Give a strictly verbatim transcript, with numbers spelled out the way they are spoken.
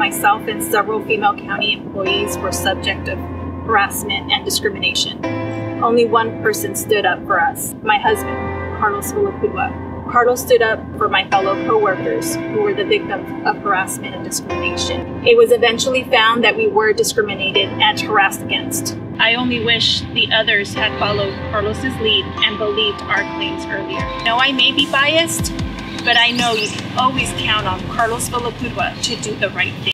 myself and several female county employees were subject of harassment and discrimination. Only one person stood up for us, my husband, Carlos Villapudua. Carlos stood up for my fellow co-workers who were the victims of harassment and discrimination. It was eventually found that we were discriminated and harassed against. I only wish the others had followed Carlos's lead and believed our claims earlier. Now, I may be biased, but I know you can always count on Carlos Villapudua to do the right thing.